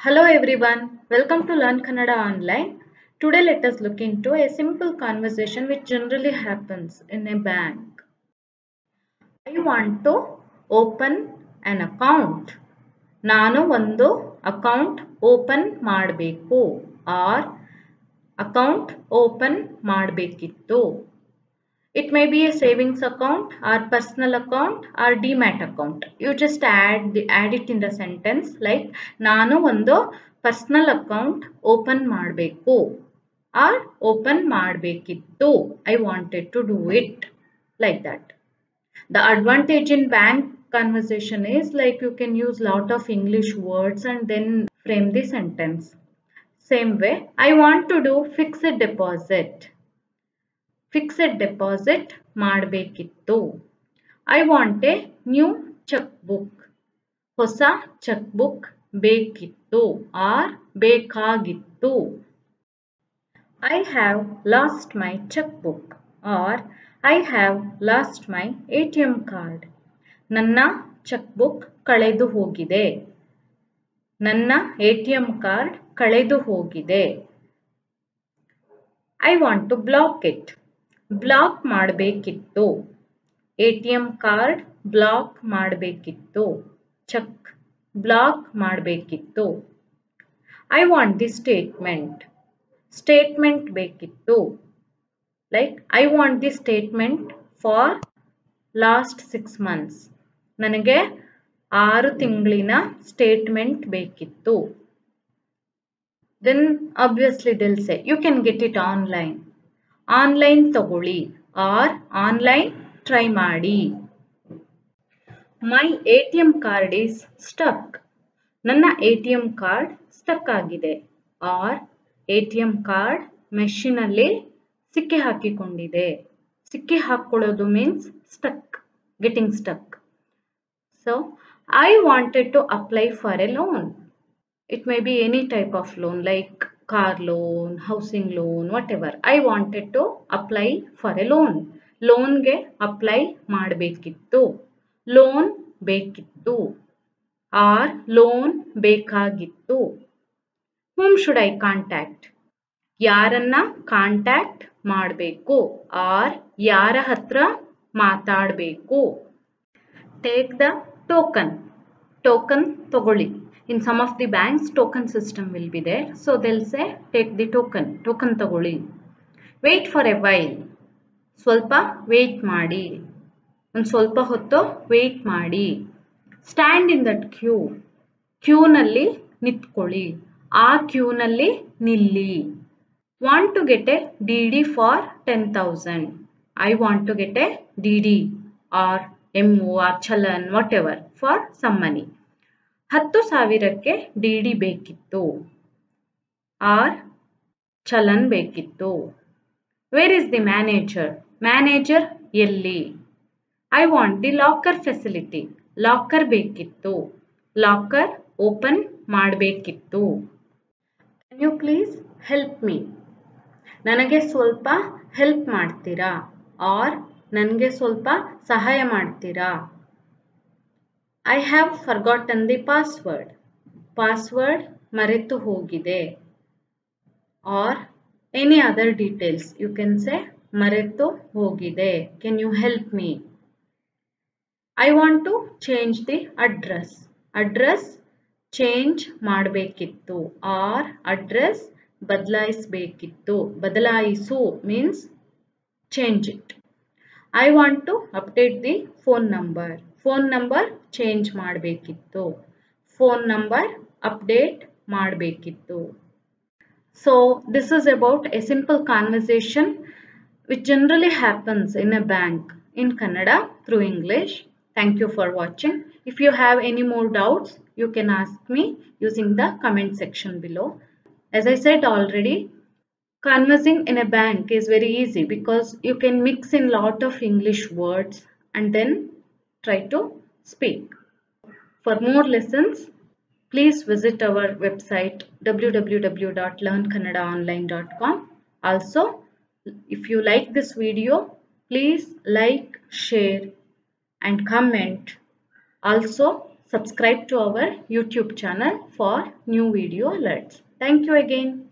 Hello everyone, welcome to Learn Kannada Online. Today let us look into a simple conversation which generally happens in a bank. I want to open an account. ನಾನು ಒಂದು account open ಮಾಡಬೇಕು R account open ಮಾಡಬೇಕಿತ್ತು. It may be a savings account or personal account or demat account. You just add it in the sentence like ನಾನು ಒಂದು personal account open ಮಾಡಬೇಕು or open ಮಾಡಬೇಕಿತ್ತು. I wanted to do it like that. The advantage in bank conversation is like you can use lot of English words and then frame the sentence. Same way, I want to do fixed deposit. Fixed deposit ಮಾಡಬೇಕಿತ್ತು. I want a new cheque book. ಹೊಸ cheque book ಬೇಕಿತ್ತು or ಬೇಕಾಗಿತ್ತು. I have lost my cheque book or I have lost my ATM card. ನನ್ನ cheque book ಕಳೆದು ಹೋಗಿದೆ. ನನ್ನ ATM card ಕಳೆದು ಹೋಗಿದೆ. I want to block it. Block ಮಾಡಬೇಕಿತ್ತು. ATM ಕಾರ್ಡ್ ಬ್ಲಾಕ್ ಮಾಡಬೇಕಿತ್ತು. ಚೆಕ್ ಬ್ಲಾಕ್ ಮಾಡಬೇಕಿತ್ತು. I want the statement. Statement ಬೇಕಿತ್ತು. Like I want the statement for last 6 months. ನನಗೆ 6 ತಿಂಗಳಿನ ಸ್ಟೇಟ್ಮೆಂಟ್ ಬೇಕಿತ್ತು. Then obviously they'll say you can get it online. Online ತಗೊಳ್ಳಿ or online try ಮಾಡಿ. My ATM card is stuck. ನನ್ನ ATM card stuck ಆಗಿದೆ or ATM card ಮೆಷಿನಲ್ಲಿ ಸಿಕ್ಕಿ ಹಾಕಿಕೊಂಡಿದೆ. ಸಿಕ್ಕಿ ಹಾಕೊಳ್ಳೋದು means stuck, getting stuck. So I wanted to apply for a loan. It may be any type of loan like car loan, housing loan, whatever. I wanted to apply for a loan. Loan ge apply ಮಾಡಬೇಕಿತ್ತು. Loan ಬೇಕಿತ್ತು or loan ಬೇಕಾಗಿತ್ತು. Whom should I contact? ಯಾರನ್ನ contact ಮಾಡಬೇಕು or ಯಾರ ಹತ್ರ ಮಾತಾಡಬೇಕು. Take the token. Token ತಗೊಳ್ಳಿ. In some of the banks, token system will be there. So they'll say, take the token. Token ತಗೊಳ್ಳಿ. Wait for a while. ಸ್ವಲ್ಪ wait ಮಾಡಿ. ಒಂದು ಸ್ವಲ್ಪ ಹೊತ್ತು wait ಮಾಡಿ. Stand in that queue. Queue ನಲ್ಲಿ ನಿಂತ್ಕೊಳ್ಳಿ. ಆ queue ನಲ್ಲಿ ನಿಲ್ಲಿ. Want to get a DD for 10,000. I want to get a DD or MO or chalan, whatever, for some money. 10,000ಕ್ಕೆ DD ಬೇಕಿತ್ತು ಆರ್ ಚಲನ್ ಬೇಕಿತ್ತು. Where is the manager? Manager ಎಲ್ಲಿ? I want the locker facility. Locker ಬೇಕಿತ್ತು. Locker open ಮಾಡಬೇಕಿತ್ತು. Can you please help me? ನನಗೆ ಸ್ವಲ್ಪ help ಮಾಡ್ತೀರಾ R ನನಗೆ ಸ್ವಲ್ಪ ಸಹಾಯ ಮಾಡ್ತೀರಾ. I have forgotten the password. Password ಮರೆತು ಹೋಗಿದೆ. Or any other details. You can say ಮರೆತು ಹೋಗಿದೆ. Can you help me? I want to change the address. Address change ಮಾಡಬೇಕಿತ್ತು or address ಬದಲಾಯಿಸಬೇಕಿತ್ತು. ಬದಲಾಯಿಸು means change it. I want to update the phone number. Phone number change ಮಾಡಬೇಕಿತ್ತು. Phone number update ಮಾಡಬೇಕಿತ್ತು. So this is about a simple conversation which generally happens in a bank in Kannada through English. Thank you for watching. If you have any more doubts, you can ask me using the comment section below. As I said already, conversing in a bank is very easy because you can mix in lot of English words and then try to speak. For more lessons, please visit our website www.learnkannadaonline.com. Also, if you like this video, please like, share and comment. Also, Subscribe to our YouTube channel for new video alerts. Thank you again.